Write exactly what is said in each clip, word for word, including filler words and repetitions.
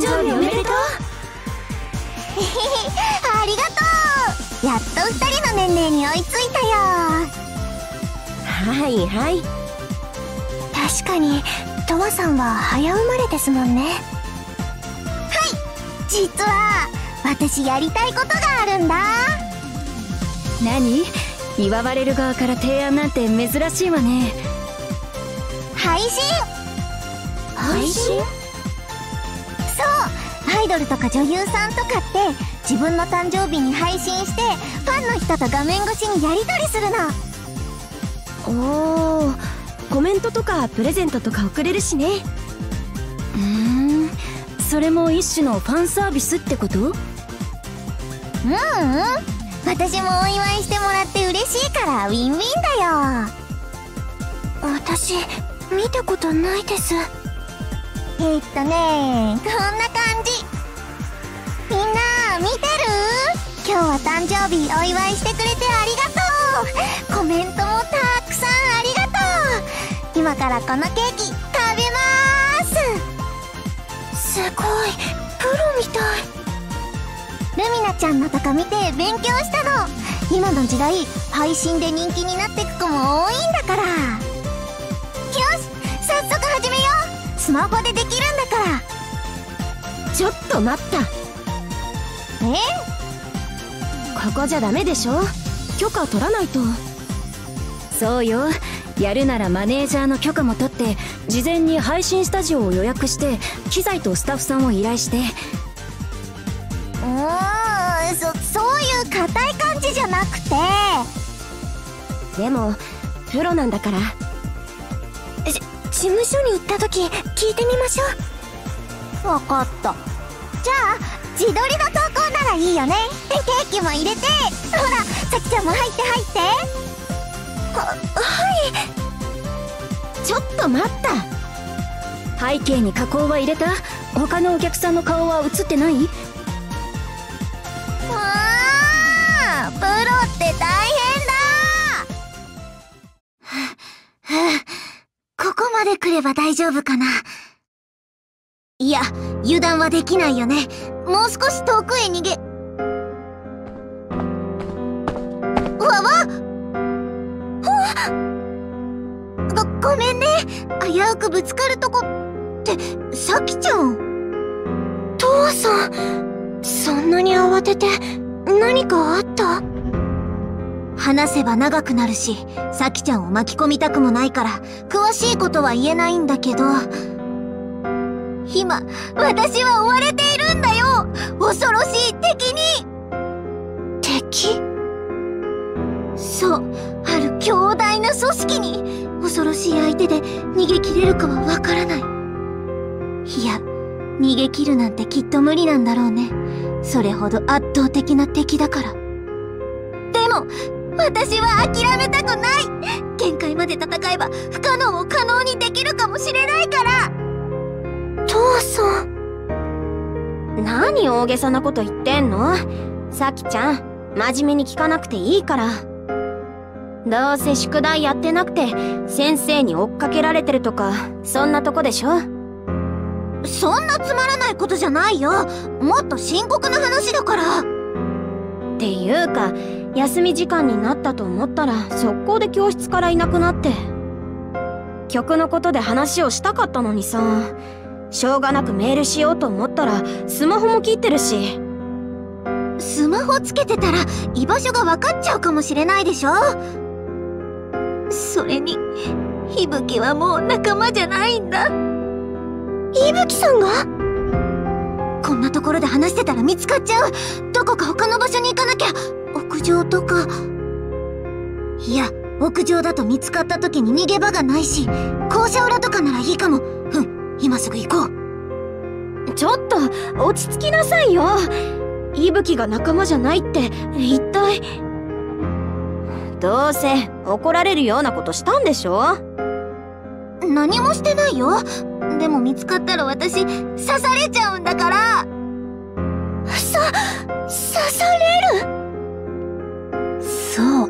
生日おめでとう。 ありがとう。やっとふたりの年齢に追いついたよ。 はいはい。 確かにトワさんは早生まれですもんね。はい、実は私やりたいことがあるんだ。 何？祝われる側から提案なんて珍しいわね。 配信。 配信？ そう、アイドルとか女優さんとかって自分の誕生日に配信してファンの人と画面越しにやり取りするの。 おー、コメントとかプレゼントとか送れるしね。うーん、それも一種のファンサービスってこと？ うんうん、私もお祝いしてもらって嬉しいからウィンウィンだよ。私見たことないです。えー、っとね、こんな感じ。みんな見てる？今日は誕生日お祝いしてくれてありがとう。コメントもたくさんありがとう。今からこのケーキ食べまーす。すごい、プロみたい。ルミナちゃんのとか見て勉強したの。今の時代配信で人気になってく子も多いんだから。よし、早速始めよう。スマホでできるんだから。 ちょっと待った。 え？ ここじゃダメでしょ。許可取らないと。そうよ、やるならマネージャーの許可も取って事前に配信スタジオを予約して機材とスタッフさんを依頼して。 うーん、そ、そういう硬い感じじゃなくて。 でもプロなんだから。 し、事務所に行った時聞いてみましょう。わかった。じゃあ自撮りの投稿ならいいよね。ケーキも入れて。ほら、さきちゃんも入って入って。は、はい。 ちょっと待った。背景に加工は入れた？他のお客さんの顔は映ってない？ あー、プロって大変だ。はぁ、はぁ、ここまで来れば大丈夫かな。いや、油断はできないよね。もう少し遠くへ逃げ。うわわ！ご、ごめんね。危うくぶつかるとこって、さきちゃん。トワさん、そんなに慌てて何かあった？話せば長くなるし、さきちゃんを巻き込みたくもないから、詳しいことは言えないんだけど、今、私は追われているんだよ！恐ろしい敵に！敵？そう、ある強大な組織に、恐ろしい相手で逃げ切れるかはわからない。いや、逃げ切るなんてきっと無理なんだろうね。それほど圧倒的な敵だから。でも、私は諦めたくない！限界まで戦えば不可能を可能にできるかもしれないから！トワさん。 何大げさなこと言ってんの？さきちゃん、真面目に聞かなくていいから。どうせ宿題やってなくて先生に追っかけられてるとか、そんなとこでしょ？ そんなつまらないことじゃないよ。もっと深刻な話だから。 っていうか、休み時間になったと思ったら速攻で教室からいなくなって。曲のことで話をしたかったのにさ、しょうがなくメールしようと思ったらスマホも切ってるし。 スマホつけてたら居場所が分かっちゃうかもしれないでしょ。それにひぶきはもう仲間じゃないんだ。ひぶきさんが？こんなところで話してたら見つかっちゃう。どこか他の場所に行かなきゃ。屋上とか。いや、屋上だと見つかった時に逃げ場がないし、校舎裏とかならいいかも。うん、今すぐ行こう。 ちょっと落ち着きなさいよ。いぶきが仲間じゃないって一体。どうせ怒られるようなことしたんでしょ？ 何もしてないよ。でも見つかったら私刺されちゃうんだから。さ、刺される？そう、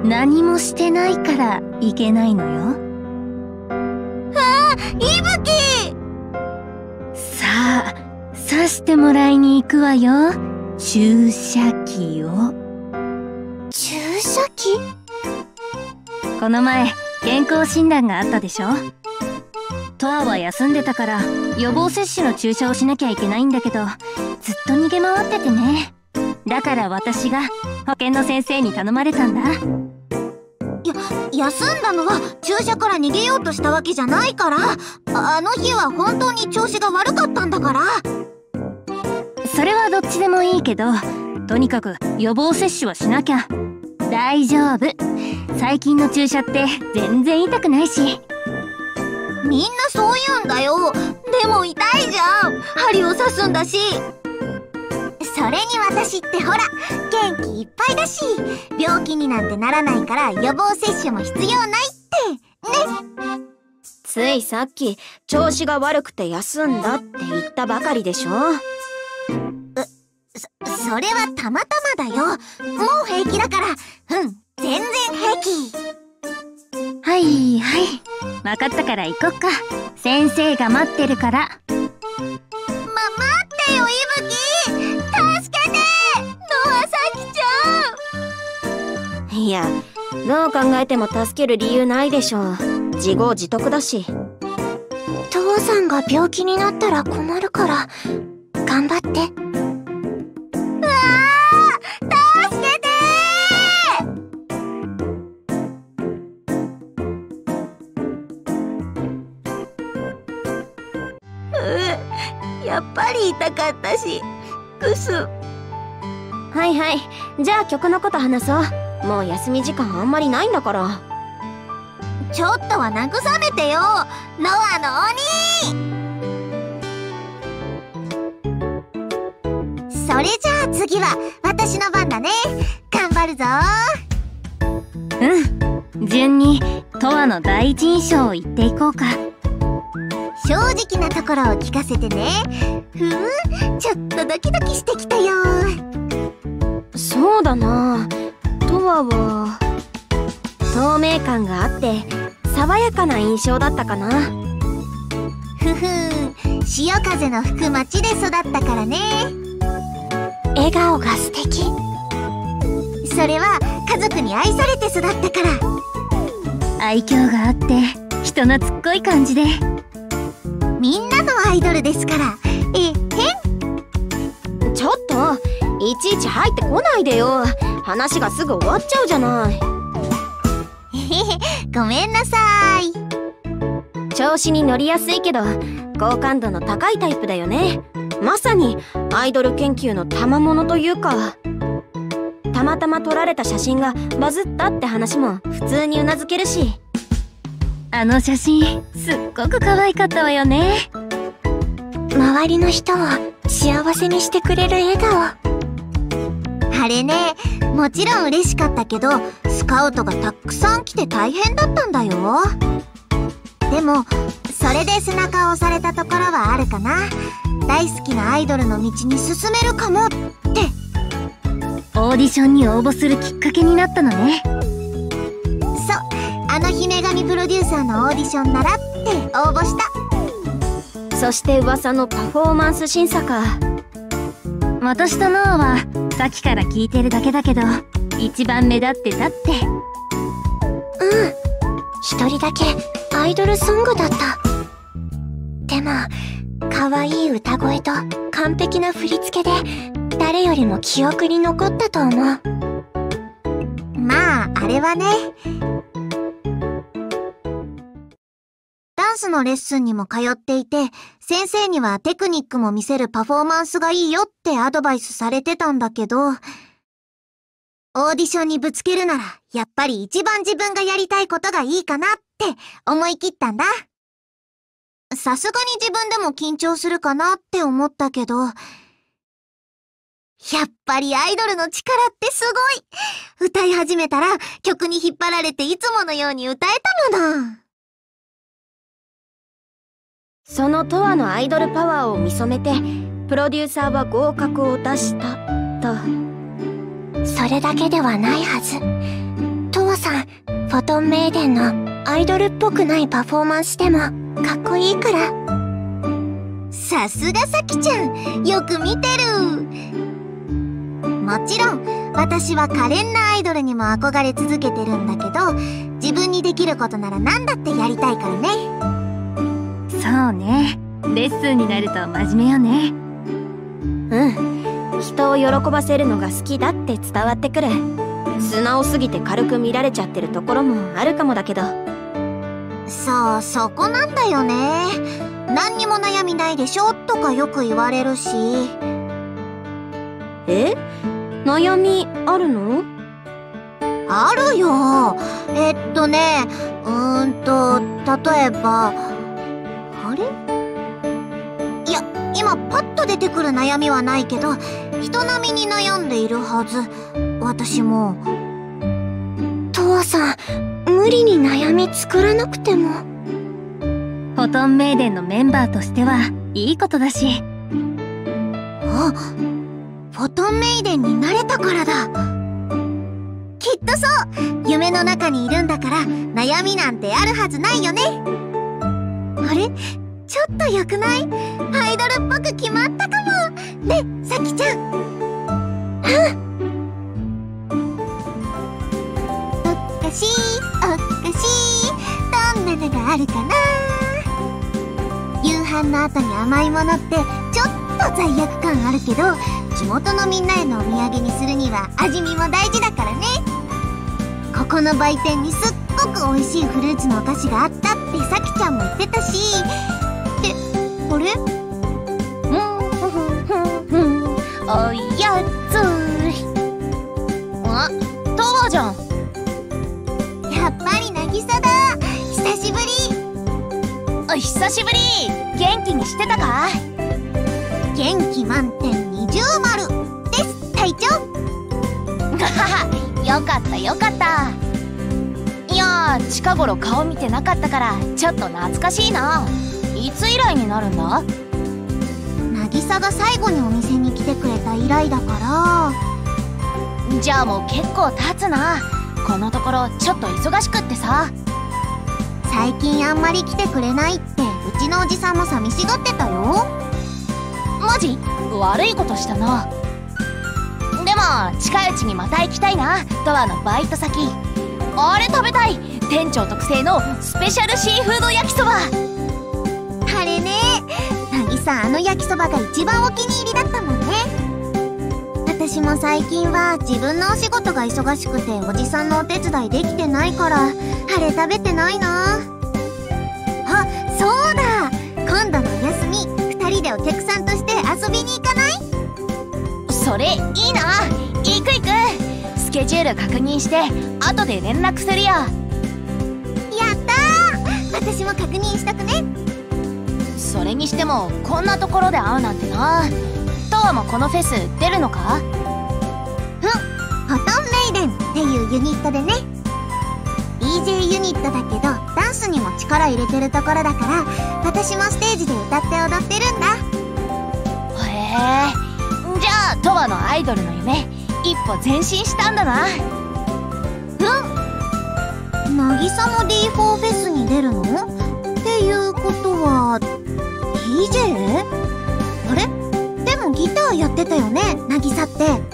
何もしてないからいけないのよ。ああ、いぶき！さあ、さ貸してもらいに行くわよ。注射器を。 注射器？ この前、健康診断があったでしょ。トアは休んでたから予防接種の注射をしなきゃいけないんだけど、ずっと逃げ回っててね。だから私が保健の先生に頼まれたんだ。 や、休んだのは注射から逃げようとしたわけじゃないから。あの日は本当に調子が悪かったんだから。 それはどっちでもいいけど、とにかく予防接種はしなきゃ。大丈夫。最近の注射って全然痛くないし。 みんなそう言うんだよ。でも痛いじゃん。針を刺すんだし。それに私ってほら、元気いっぱいだし、病気になんてならないから予防接種も必要ないってね。 ついさっき調子が悪くて休んだって言ったばかりでしょ。 そ、それはたまたまだよ。もう平気だから。うん、全然平気。 はいはい、分かったから行こっか。先生が待ってるから。 ま、待ってよ、いぶき。助けて、ノアサキちゃん。 いや、どう考えても助ける理由ないでしょ。自業自得だし。 父さんが病気になったら困るから頑張って。うわー、助けてー。うやっぱり痛かったし、くす。 はいはい、じゃあ曲のこと話そう。もう休み時間あんまりないんだから。 ちょっとは慰めてよ、ノアの鬼。それじゃあ次は私の番だね。頑張るぞ。 うん、順にトワの第一印象を言っていこうか。 正直なところを聞かせてね。ふん、ちょっとドキドキしてきたよ。 そうだな、トワは透明感があって爽やかな印象だったかな。 ふふん、潮風の吹く街で育ったからね。笑顔が素敵。それは家族に愛されて育ったから。 愛嬌があって人懐っこい感じで。 みんなのアイドルですから。えへん。 ちょっといちいち入ってこないでよ。話がすぐ終わっちゃうじゃない。 ごめんなさい。 調子に乗りやすいけど好感度の高いタイプだよね。まさにアイドル研究の賜物というか。たまたま撮られた写真がバズったって話も普通にうなずけるし。 あの写真すっごく可愛かったわよね。 周りの人を幸せにしてくれる笑顔。あれね、もちろん嬉しかったけど、スカウトがたくさん来て大変だったんだよ。でもそれで背中を押されたところはあるかな。大好きなアイドルの道に進めるかもって。 オーディションに応募するきっかけになったのね。 そう、あの姫神プロデューサーのオーディションならって応募した。 そして噂のパフォーマンス審査か。 私とノアはさっきから聞いてるだけだけど一番目立ってたって。 うん、一人だけアイドルソングだった。でも可愛い歌声と完璧な振り付けで誰よりも記憶に残ったと思う。まああれはね、ダンスのレッスンにも通っていて、先生にはテクニックも見せるパフォーマンスがいいよってアドバイスされてたんだけど、オーディションにぶつけるならやっぱり一番自分がやりたいことがいいかなって思い切ったんだ。さすがに自分でも緊張するかなって思ったけど、やっぱりアイドルの力ってすごい。歌い始めたら曲に引っ張られていつものように歌えたのだ。 そのトワのアイドルパワーを見初めてプロデューサーは合格を出したと。 それだけではないはず。トワさん、フォトンメイデンのアイドルっぽくないパフォーマンスでもかっこいいから。 さすがさきちゃん、よく見てる。もちろん私は可憐なアイドルにも憧れ続けてるんだけど、自分にできることなら何だってやりたいからね。 そうね、レッスンになると真面目よね。 うん、人を喜ばせるのが好きだって伝わってくる。素直すぎて軽く見られちゃってるところもあるかもだけど。 そう、そこなんだよね。何にも悩みないでしょとかよく言われるし。 え？悩みあるの？ あるよ。えっとね、うーんと、例えば、あれ？いや、今パッと出てくる悩みはないけど、人並みに悩んでいるはず。私も。トワさん、無理に悩み作らなくても。 フォトンメイデンのメンバーとしてはいいことだし。 あ、フォトンメイデンになれたからだ。きっとそう、夢の中にいるんだから悩みなんてあるはずないよね。あれ、ちょっと良くない？アイドルっぽく決まったかも。ね、さきちゃん。うん。おかしい、おかしい、どんなのがあるかな。夕飯の後に甘いものってちょっと罪悪感あるけど、地元のみんなへのお土産にするには味見も大事だからね。ここの売店にすっごく美味しいフルーツのお菓子があったってさきちゃんも言ってたし。ってあれ？うんふふふふん、おやつ。 あ、トワじゃん。 やっぱり渚だ。久しぶり。 久しぶり。元気にしてたか？ 元気満点二重丸です、隊長。 よかったよかった。いやー、近頃顔見てなかったからちょっと懐かしいな。いつ以来になるんだ？ 渚が最後にお店に来てくれた以来だから。 じゃあもう結構経つな。このところちょっと忙しくってさ。 最近あんまり来てくれないってうちのおじさんも寂しがってたよ。 マジ？悪いことしたな。でも近いうちにまた行きたいな。トワのバイト先。あれ食べたい。店長特製のスペシャルシーフード焼きそば。 あれね、渚あの焼きそばが一番お気に入りだったもんね。私も最近は自分のお仕事が忙しくておじさんのお手伝いできてないから、あれ食べてないな。あ、そうだ、今度のお休みふたりでお客さんとして遊びに行かない？ それいいな。行く行く。スケジュール確認して後で連絡するよ。やったー、私も確認しとくね。 それにしてもこんなところで会うなんてな。トワもこのフェス出るのか？ うん、フォトンメイデンっていうユニットでね。 ディージェー ユニットだけどダンスにも力入れてるところだから、私もステージで歌って踊ってるんだ。 へえ、じゃあトワのアイドルの夢一歩前進したんだな。 うん、渚も ディーフォー フェスに出るの？っていうことは ディージェー？ あれ？でもギターやってたよね、渚って。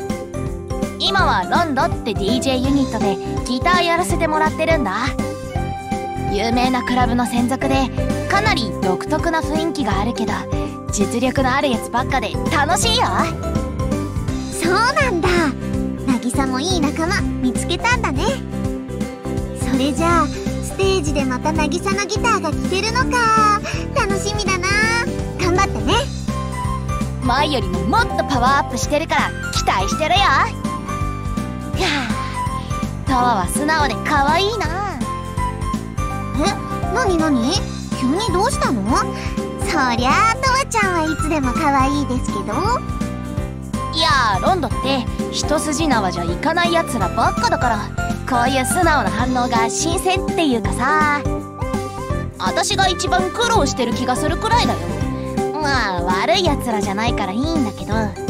今はロンドって ディージェー ユニットでギターやらせてもらってるんだ。有名なクラブの専属でかなり独特な雰囲気があるけど、実力のあるやつばっかで楽しいよ。 そうなんだ、渚もいい仲間見つけたんだね。それじゃあステージでまた渚のギターが聴けるのか。楽しみだな。頑張ってね。 前よりももっとパワーアップしてるから期待してるよ。はあ、トワは素直で可愛いな。 え、なになに？急にどうしたの？そりゃあトワちゃんはいつでも可愛いですけど。 いやー、ロンドって一筋縄じゃいかないやつらばっかだから、こういう素直な反応が新鮮っていうかさ。私が一番苦労してる気がするくらいだよ。まあ悪いやつらじゃないからいいんだけど。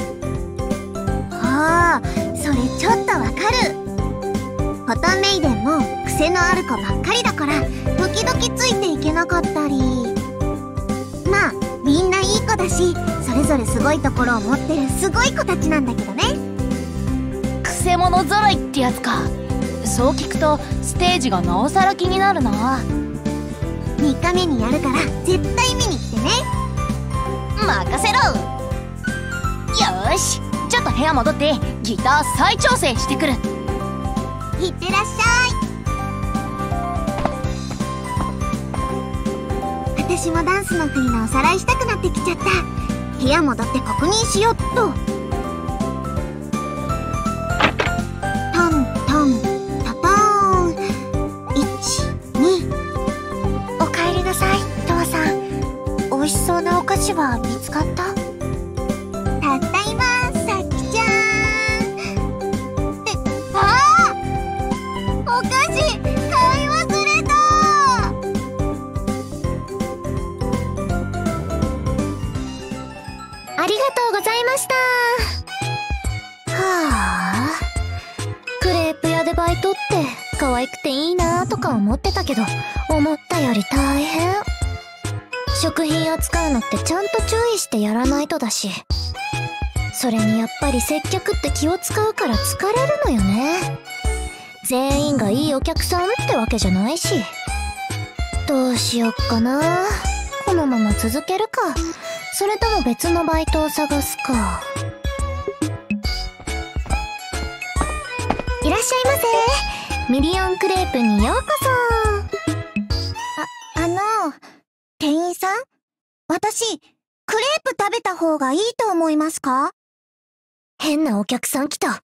ああ、それちょっとわかる。フォトンメイデンも癖のある子ばっかりだから時々ついていけなかったり。まあみんないい子子だし、それぞれすごいところを持ってるすごい子たちなんだけどね。 くせ者揃いってやつか。そう聞くとステージがなおさら気になるな。 みっかめにやるから絶対見に来てね。 任せろ。よーし、ちょっと部屋戻ってギター再調整してくる。 いってらっしゃい。私もダンスの振りのおさらいしたくなってきちゃった。部屋戻って確認しよっと。トントントトーン。いち、に。おかえりなさい、トワさん。美味しそうなお菓子は見つかった？たった今、さっきちゃん。え、あー！お菓子買い忘れた。ありがとうございました。はあ、クレープ屋でバイトって可愛くていいなとか思ってたけど、思ったより大変。食品扱うのってちゃんと注意してやらないとだし、それにやっぱり接客って気を使うから疲れるのよね。全員がいいお客さんってわけじゃないし。どうしよっかな。このまま続けるか、それとも別のバイトを探すか。いらっしゃいませ。ミリオンクレープにようこそ。あ、あの、店員さん？私、クレープ食べた方がいいと思いますか？変なお客さん来た。あ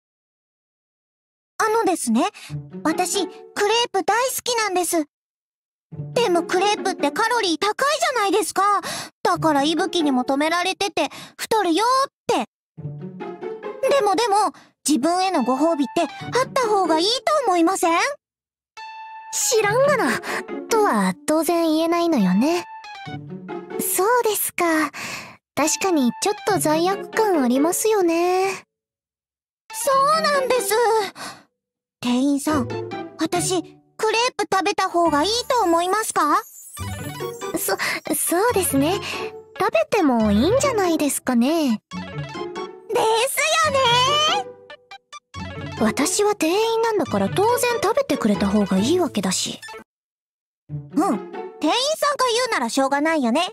のですね、私、クレープ大好きなんです。でもクレープってカロリー高いじゃないですか。だから息吹にも止められてて太るよーって。でもでも自分へのご褒美ってあった方がいいと思いません？知らんがな、とは当然言えないのよね。そうですか。確かにちょっと罪悪感ありますよね。そうなんです。店員さん、私クレープ食べた方がいいと思いますか？そ、そうですね。食べてもいいんじゃないですかね。ですよね。私は店員なんだから当然食べてくれた方がいいわけだし。うん。店員さんが言うならしょうがないよね。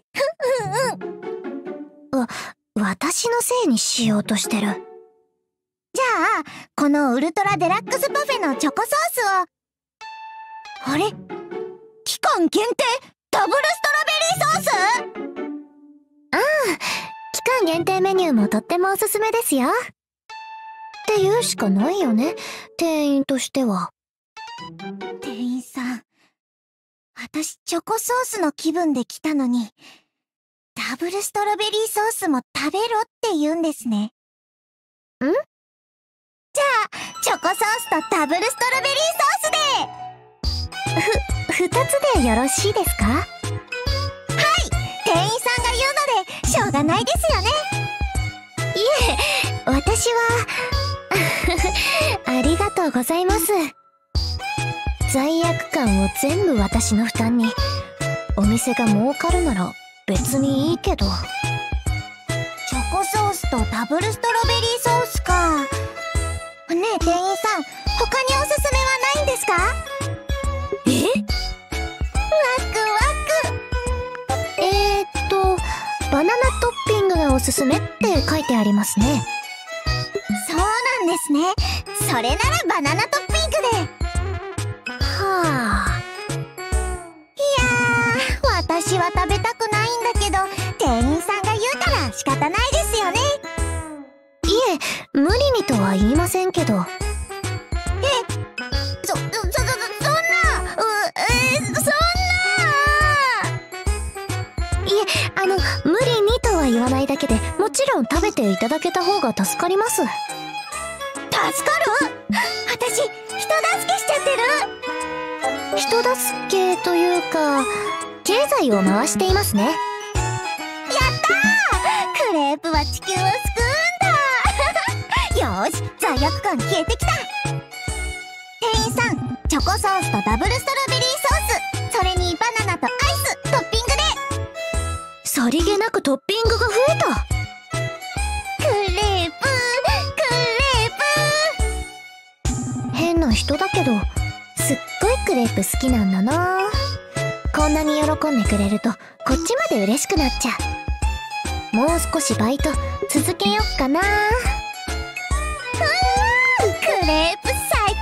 うんうん。わ、私のせいにしようとしてる。じゃあ、このウルトラデラックスパフェのチョコソースを。あれ？期間限定ダブルストロベリーソース？ああ、期間限定メニューもとってもおすすめですよ。って言うしかないよね、店員としては。店員さん、私チョコソースの気分で来たのに、ダブルストロベリーソースも食べろって言うんですね。ん？じゃあ、チョコソースとダブルストロベリーソースで！ふ、二つでよろしいですか？はい！店員さんが言うので、しょうがないですよね。いえ、私は、ありがとうございます。罪悪感を全部私の負担に。お店が儲かるなら別にいいけど。チョコソースとダブルストロベリーソースか。ねえ店員さん、他におすすめはないんですか？え？ワクワク。えーっと、バナナトッピングがおすすめって書いてありますね。そうなんですね。それならバナナトッピングで。はあ。いやー、私は食べたくないんだけど、店員さんが言うから仕方ないですよね。いえ、無理にとは言いませんけど。え、そ、そ、そ、そ、そんな、う、えー、そんな。いえ、あの、無理にとは言わないだけで、もちろん食べていただけた方が助かります。助かる？私、人助けしちゃってる？人助けというか、経済を回していますね。やったー！クレープは地球を救うんだ。よーし、罪悪感消えてきた。店員さん、チョコソースとダブルストロベリーソース、それにバナナとアイストッピングで。そさりげなくトッピングが増えた。クレープ、クレープ。変な人だけど、すっごいクレープ好きなんだな。こんなに喜んでくれると、こっちまで嬉しくなっちゃう。もう少しバイト続けよっかな。クレープ最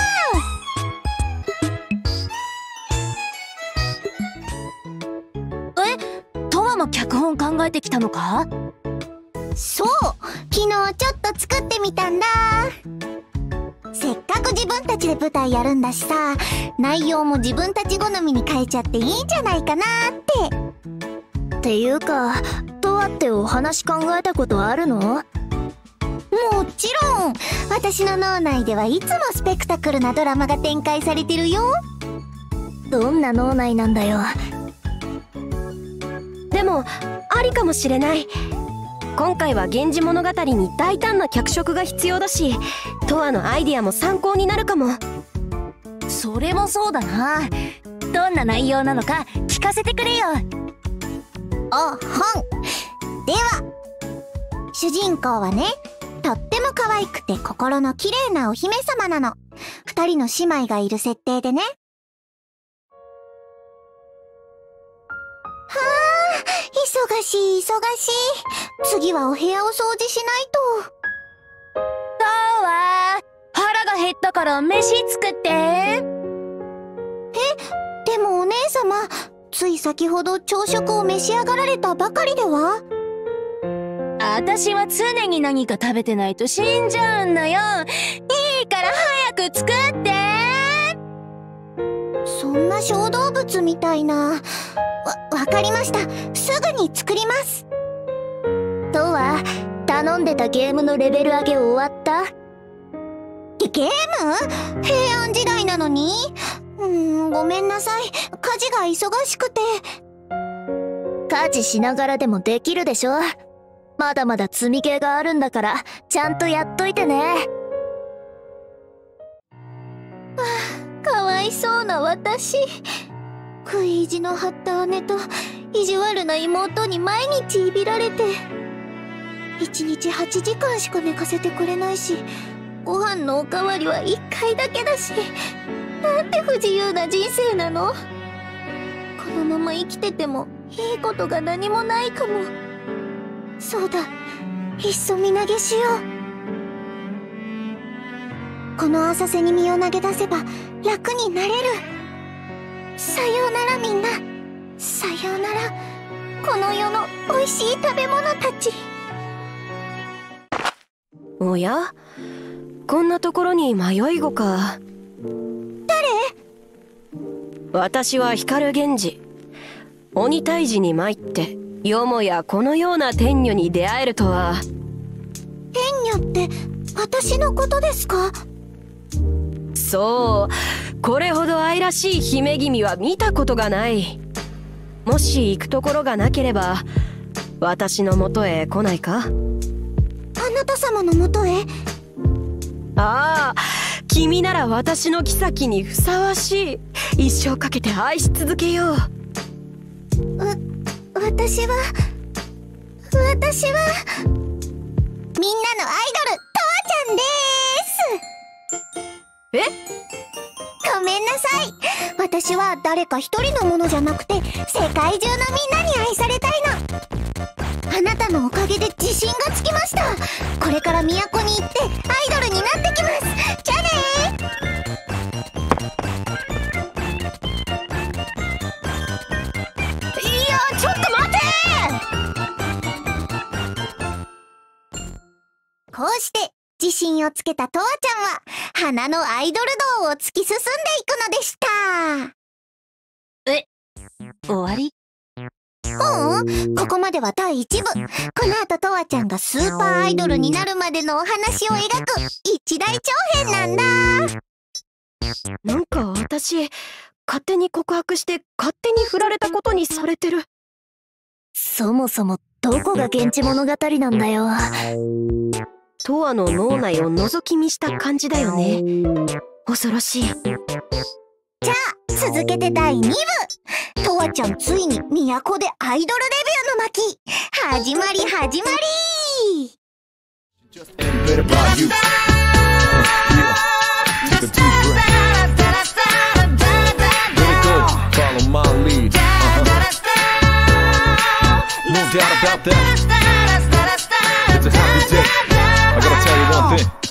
高。え、トワも脚本考えてきたのか？ そう、昨日ちょっと作ってみたんだ。せっかく自分たちで舞台やるんだしさ、内容も自分たち好みに変えちゃっていいんじゃないかなって。っていうか、トワってお話考えたことあるの？もちろん、私の脳内ではいつもスペクタクルなドラマが展開されてるよ。どんな脳内なんだよ。 でもありかもしれない。今回は源氏物語に大胆な脚色が必要だし、トワのアイディアも参考になるかも。 それもそうだな。どんな内容なのか聞かせてくれよ。 おほん。では、主人公はね、とっても可愛くて心の綺麗なお姫様なの。二人の姉妹がいる設定でね。はあ、忙しい忙しい。次はお部屋を掃除しないと。 トワ、腹が減ったから飯作って。え、 でもお姉様、つい先ほど朝食を召し上がられたばかりでは？ 私は常に何か食べてないと死んじゃうんだよ。いいから早く作って。 そんな小動物みたいな。わ、わかりました。すぐに作ります。とは、頼んでたゲームのレベル上げ終わった？ゲ、ゲーム？平安時代なのに？うーん、ごめんなさい。家事が忙しくて。家事しながらでもできるでしょ？まだまだ積みゲーがあるんだから、ちゃんとやっといてね。はあ、かわいそうな私。食い意地の張った姉と意地悪な妹に毎日いびられて、いちにちはちじかんしか寝かせてくれないし、ご飯のおかわりはいっかいだけだし、なんて不自由な人生なの。このまま生きててもいいことが何もないかも。そうだ、いっそ身投げしよう。この浅瀬に身を投げ出せば楽になれる。さようならみんな。さようなら、この世の美味しい食べ物たち。 おや、こんなところに迷い子か。 誰？ 私は光源氏。鬼退治に参ってよもやこのような天女に出会えるとは。 天女って私のことですか？ そう、これほど愛らしい姫君は見たことがない。もし行くところがなければ私のもとへ来ないか？ あなた様のもとへ？ ああ、君なら私の妃にふさわしい。一生かけて愛し続けよう。 わ、私は私はみんなのアイドル、トワちゃんです。 え？ ごめんなさい。私は誰か一人のものじゃなくて、世界中のみんなに愛されたいの。あなたのおかげで自信がつきました。これから都に行ってアイドルになってきます。じゃあねー。いや、ちょっと待てー。こうして自信をつけたトワちゃんは花のアイドル道を突き進んでいくのでした。 え、終わり？ うん、ここまではだいいちぶ。この後トワちゃんがスーパーアイドルになるまでのお話を描く一大長編なんだ。 なんか私勝手に告白して勝手に振られたことにされてる。 そもそもどこが源氏物語なんだよ。 トワの脳内を覗き見した感じだよね。恐ろしい。 じゃあ続けてだいにぶ。トワわちゃんついに都でアイドルデビューの巻始まり始まり。 Follow my lead. No doubt about that. It's a happy day. I gotta tell you one thing.